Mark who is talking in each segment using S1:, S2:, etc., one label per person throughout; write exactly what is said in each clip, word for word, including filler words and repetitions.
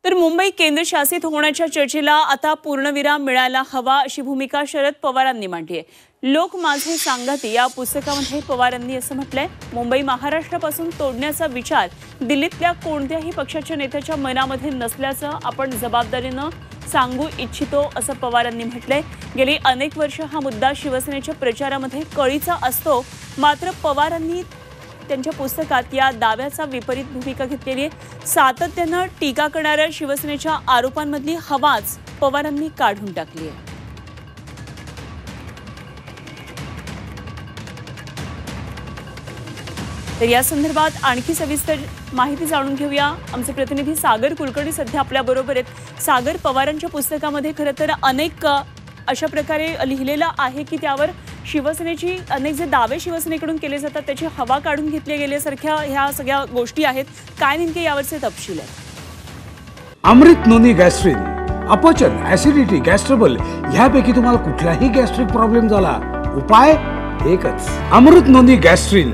S1: तर मुंबई केंद्रशासित होण्याच्या चर्चेला आता पूर्णविराम मिळायला हवा अशी भूमिका शरद पवारांनी मांडली आहे। लोक माझे सांगती या पुस्तकामध्ये पवारांनी असं म्हटलंय, मुंबई महाराष्ट्रापासून तोडण्याचा विचार दिल्लीतल्या कोणत्याही पक्षाच्या नेत्याच्या मनामध्ये नसल्याचं आपण जबाबदारीनं सांगू इच्छितो असं पवारांनी म्हटलंय। गेली अनेक वर्ष हा मुद्दा शिवसेनेच्या प्रचारामध्ये कळीचा असतो, मात्र पवारांनी त्यांच्या पुस्तकात या दाव्याचा विपरीत भूमिका घेतलेली आहे। सातत्यानं टीका करणाऱ्या शिवसेनेच्या आरोपांमधली हवाच पवारांनी काढून टाकली आहे। तर या संदर्भात आणखी सविस्तर माहिती जाणून घेऊया। आमचे प्रतिनिधी सागर कुलकर्णी सध्या आपल्या बरोबर आहेत। सागर, पवारांच्या पुस्तकामध्ये खरं तर अनेक अशा प्रकारे लिहिलेलं आहे की त्यावर शिवसेनेची अनेक जे दावे शिवसेनेकडून केले जातात त्याची हवा काढून घेतली गेल्यासारख्या ह्या सगळ्या गोष्टी आहेत। काय नेमके यावरचे तपशील आहेत?
S2: अमृत नोनी गॅस्ट्रिन, अपचन, ऍसिडिटी, गॅस्ट्रबल ह्यापैकी तुम्हाला कुठलाही गॅस्ट्रिक प्रॉब्लेम झाला, उपाय एकच, अमृत नोनी गॅस्ट्रिन।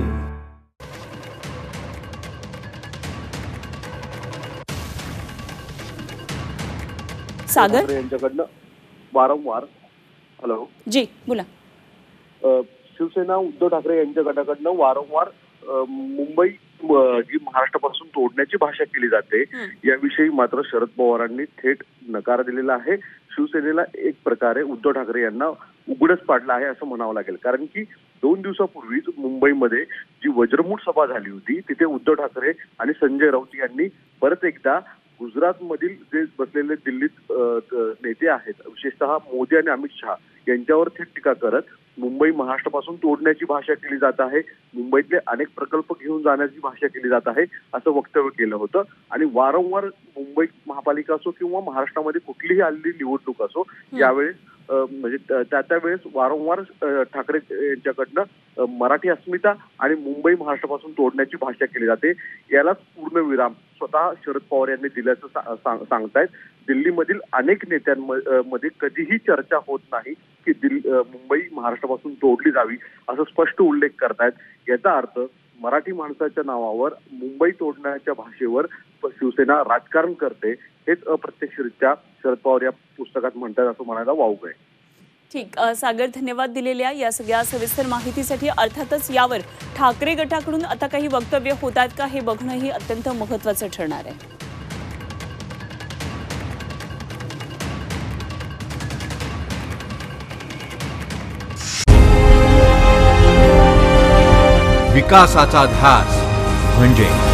S1: सागर
S3: यांच्याकडनं वारंवार हॅलो
S1: जी बोला।
S3: शिवसेना उद्धव ठाकरे यांच्या गटाकडनं वारंवार मुंबई जी महाराष्ट्रापासून तोडण्याची भाषा केली जाते याविषयी मात्र शरद पवारांनी थेट नकार दिलेला आहे। शिवसेनेला एक प्रकारे उद्धव ठाकरे यांना उघडच पाडलं आहे असं म्हणावं लागेल, कारण की दोन दिवसापूर्वीच मुंबईमध्ये जी वज्रमूठ सभा झाली होती तिथे उद्धव ठाकरे आणि संजय राऊत यांनी परत एकदा गुजरातमधील जे बसलेले दिल्लीत नेते आहेत, विशेषतः मोदी आणि अमित शहा यांच्यावर थेट टीका करत मुंबई महाराष्ट्रापासून तोडण्याची भाषा केली जात आहे, मुंबईतले अनेक प्रकल्प घेऊन जाण्याची भाषा केली जात आहे असं वक्तव्य केलं होतं। आणि वारंवार मुंबई महापालिका असो किंवा महाराष्ट्रामध्ये कुठलीही आलेली निवडणूक असो, यावेळेस म्हणजे त्या त्यावेळेस वारंवार ठाकरे यांच्याकडनं मराठी अस्मिता आणि मुंबई महाराष्ट्रापासून तोडण्याची भाषा केली जाते। यालाच पूर्णविराम स्वतः शरद पवार यांनी दिल्याचं सांगतायत। दिल्लीमधील अनेक नेत्यांमध्ये कधीही चर्चा होत नाही की दिल्ली मुंबई महाराष्ट्रापासून तोडली जावी असं स्पष्ट उल्लेख करतायत। याचा अर्थ मराठी माणसाच्या नावावर मुंबई तोडण्याच्या भाषेवर शिवसेना राजकारण करते, हेच अप्रत्यक्षरित्या शरद पवार या पुस्तकात म्हणतात असं म्हणायला वावग आहे।
S1: ठीक, सागर धन्यवाद दिलेल्या या सगळ्या सविस्तर माहितीसाठी। अर्थातच यावर ठाकरे गटाकडून आता काही वक्तव्य होतात का हे बघणंही अत्यंत महत्त्वाचं ठरणार आहे।
S4: विकासाचा ध्यास म्हणजे